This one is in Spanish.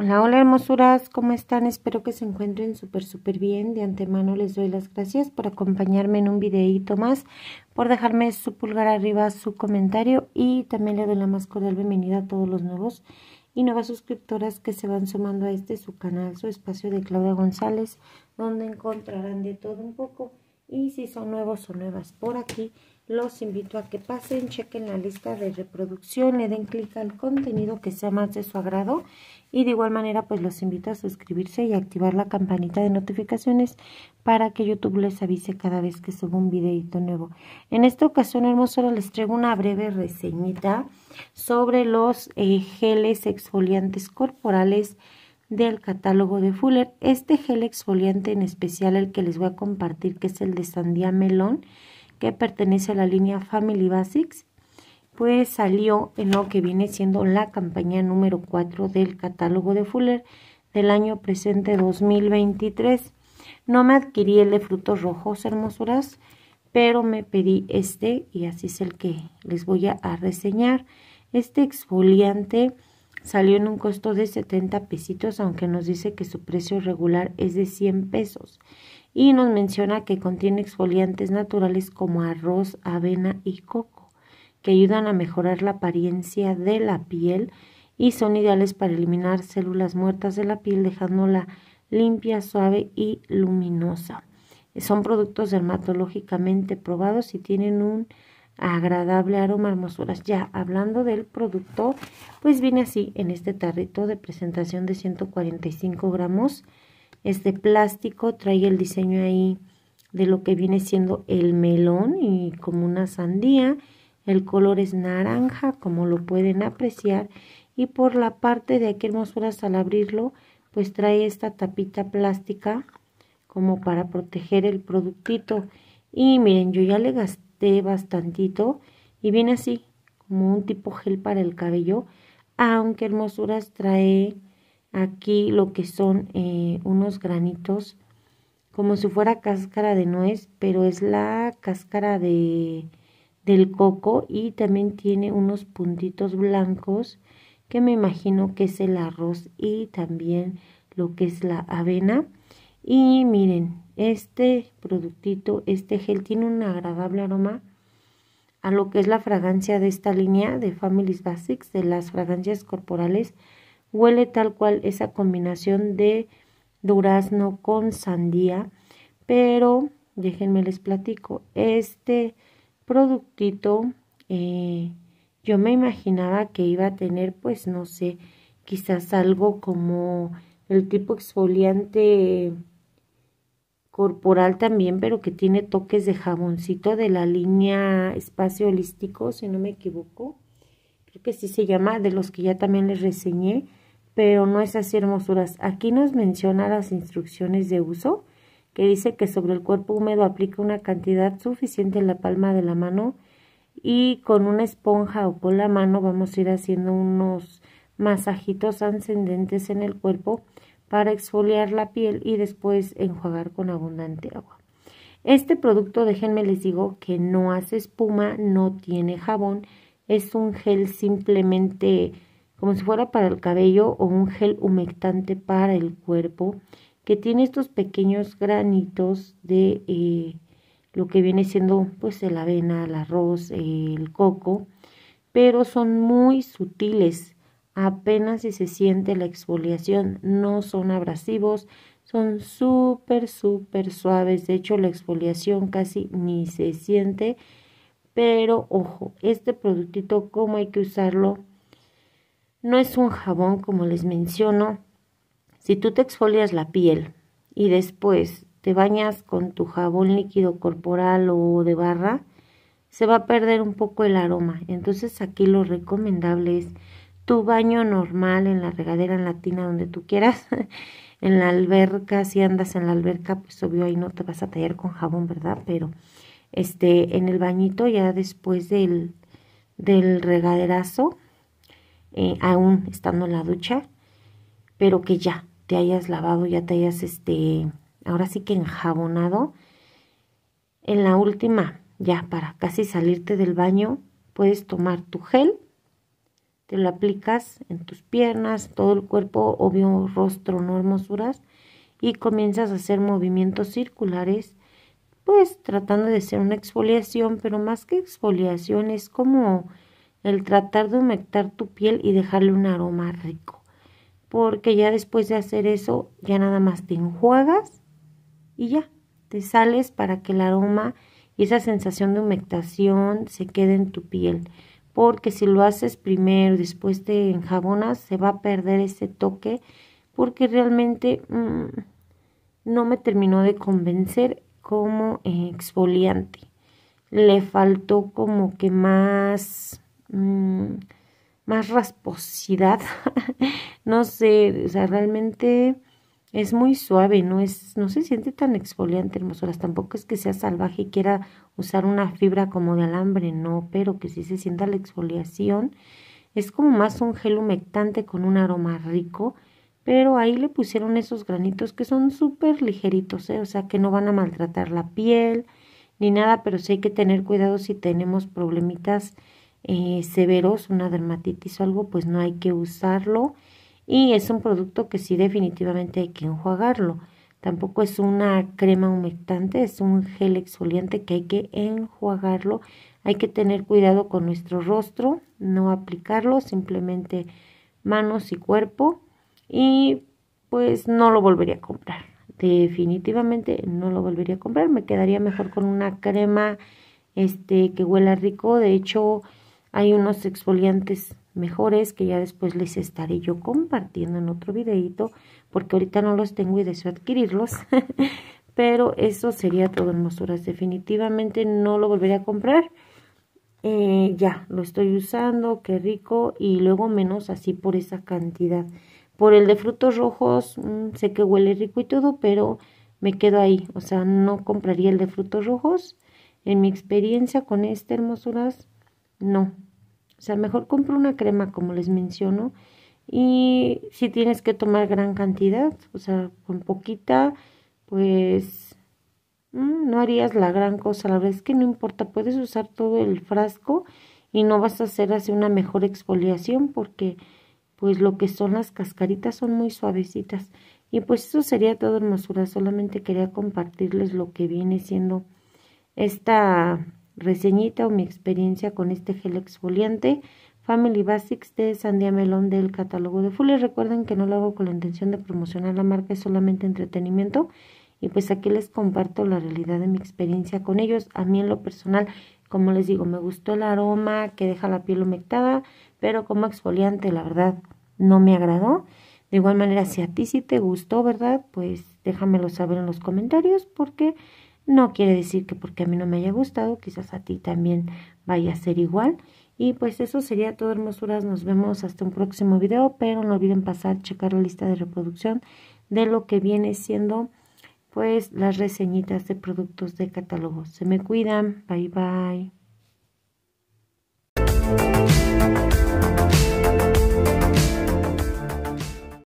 Hola, hola hermosuras, ¿cómo están? Espero que se encuentren súper bien. De antemano les doy las gracias por acompañarme en un videíto más, por dejarme su pulgar arriba, su comentario, y también le doy la más cordial bienvenida a todos los nuevos y nuevas suscriptoras que se van sumando a su canal, su espacio de Claudia González, donde encontrarán de todo un poco. Y si son nuevos o nuevas por aquí, los invito a que pasen, chequen la lista de reproducción, le den clic al contenido que sea más de su agrado, y de igual manera pues los invito a suscribirse y activar la campanita de notificaciones para que YouTube les avise cada vez que subo un videito nuevo. En esta ocasión, hermosura, les traigo una breve reseñita sobre los geles exfoliantes corporales del catálogo de Fuller. Este gel exfoliante en especial, el que les voy a compartir, que es el de sandía melón, que pertenece a la línea Family Basics, pues salió en lo que viene siendo la campaña número 4 del catálogo de Fuller del año presente 2023. No me adquirí el de frutos rojos, hermosuras, pero me pedí este y así es el que les voy a reseñar. Este exfoliante salió en un costo de 70 pesitos, aunque nos dice que su precio regular es de 100 pesos. Y nos menciona que contiene exfoliantes naturales como arroz, avena y coco, que ayudan a mejorar la apariencia de la piel y son ideales para eliminar células muertas de la piel, dejándola limpia, suave y luminosa. Son productos dermatológicamente probados y tienen un agradable aroma, hermosuras. Ya hablando del producto, pues viene así en este tarrito de presentación de 145 gramos. Es de plástico, trae el diseño ahí de lo que viene siendo el melón y como una sandía. El color es naranja, como lo pueden apreciar, y por la parte de aquí, hermosuras, al abrirlo, pues trae esta tapita plástica como para proteger el productito. Y miren, yo ya le gasté bastantito y viene así, como un tipo gel para el cabello, aunque, hermosuras, trae aquí lo que son unos granitos, como si fuera cáscara de nuez, pero es la cáscara del coco, y también tiene unos puntitos blancos que me imagino que es el arroz y también lo que es la avena. Y miren, este productito, este gel, tiene un agradable aroma a lo que es la fragancia de esta línea de Family Basics, de las fragancias corporales. Huele tal cual esa combinación de durazno con sandía, pero déjenme les platico, este productito yo me imaginaba que iba a tener, pues no sé, quizás algo como el tipo exfoliante corporal también, pero que tiene toques de jaboncito de la línea Espacio Holístico, si no me equivoco. Creo que sí se llama, de los que ya también les reseñé, pero no es así, hermosuras. Aquí nos menciona las instrucciones de uso, que dice que sobre el cuerpo húmedo aplica una cantidad suficiente en la palma de la mano, y con una esponja o con la mano vamos a ir haciendo unos masajitos ascendentes en el cuerpo para exfoliar la piel y después enjuagar con abundante agua. Este producto, déjenme les digo, que no hace espuma, no tiene jabón, es un gel simplemente como si fuera para el cabello, o un gel humectante para el cuerpo, que tiene estos pequeños granitos de lo que viene siendo pues la avena, el arroz, el coco, pero son muy sutiles, apenas si se siente la exfoliación, no son abrasivos, son súper suaves. De hecho, la exfoliación casi ni se siente, pero ojo, este productito, ¿cómo hay que usarlo? No es un jabón, como les menciono. Si tú te exfolias la piel y después te bañas con tu jabón líquido corporal o de barra, se va a perder un poco el aroma. Entonces aquí lo recomendable es tu baño normal en la regadera, en la tina, donde tú quieras. En la alberca, si andas en la alberca, pues obvio ahí no te vas a tallar con jabón, ¿verdad? Pero en el bañito, ya después del regaderazo, aún estando en la ducha, pero que ya te hayas lavado, ya te hayas ahora sí que enjabonado. En la última, ya para casi salirte del baño, puedes tomar tu gel, te lo aplicas en tus piernas, todo el cuerpo, obvio rostro, no hermosuras, y comienzas a hacer movimientos circulares, pues tratando de hacer una exfoliación, pero más que exfoliación es como el tratar de humectar tu piel y dejarle un aroma rico, porque ya después de hacer eso ya nada más te enjuagas y ya te sales para que el aroma y esa sensación de humectación se quede en tu piel, porque si lo haces primero y después te enjabonas se va a perder ese toque, porque realmente no me terminó de convencer como exfoliante. Le faltó como que más rasposidad. No sé, o sea, realmente es muy suave, no se siente tan exfoliante, hermosuras. Tampoco es que sea salvaje y quiera usar una fibra como de alambre, no, pero que sí se sienta la exfoliación. Es como más un gel humectante con un aroma rico, pero ahí le pusieron esos granitos que son súper ligeritos, o sea, que no van a maltratar la piel ni nada, pero sí hay que tener cuidado si tenemos problemitas severos, una dermatitis o algo, pues no hay que usarlo. Y es un producto que sí definitivamente hay que enjuagarlo. Tampoco es una crema humectante, es un gel exfoliante que hay que enjuagarlo. Hay que tener cuidado con nuestro rostro, no aplicarlo, simplemente manos y cuerpo. Y pues no lo volvería a comprar. Definitivamente no lo volvería a comprar. Me quedaría mejor con una crema que huela rico. De hecho, hay unos exfoliantes mejores que ya después les estaré yo compartiendo en otro videito, porque ahorita no los tengo y deseo adquirirlos. Pero eso sería todo, hermosuras. Definitivamente no lo volvería a comprar. Ya, lo estoy usando, qué rico, y luego menos así por esa cantidad. Por el de frutos rojos, sé que huele rico y todo, pero me quedo ahí. O sea, no compraría el de frutos rojos. En mi experiencia con esta, hermosuras, no. O sea, mejor compro una crema, como les menciono. Y si tienes que tomar gran cantidad, o sea, con poquita, pues no harías la gran cosa. La verdad es que no importa, puedes usar todo el frasco y no vas a hacer así una mejor exfoliación, porque pues lo que son las cascaritas son muy suavecitas. Y pues eso sería todo, hermosura. Solamente quería compartirles lo que viene siendo esta reseñita o mi experiencia con este gel exfoliante Family Basics de Sandía Melón del catálogo de Fuller. Recuerden que no lo hago con la intención de promocionar la marca, es solamente entretenimiento. Y pues aquí les comparto la realidad de mi experiencia con ellos. A mí en lo personal, como les digo, me gustó el aroma que deja la piel humectada, pero como exfoliante, la verdad, no me agradó. De igual manera, si a ti sí te gustó, ¿verdad? Pues déjamelo saber en los comentarios, porque no quiere decir que porque a mí no me haya gustado, quizás a ti también vaya a ser igual. Y pues eso sería todo, hermosuras. Nos vemos hasta un próximo video, pero no olviden pasar, checar la lista de reproducción de lo que viene siendo pues las reseñitas de productos de catálogo. Se me cuidan. Bye bye.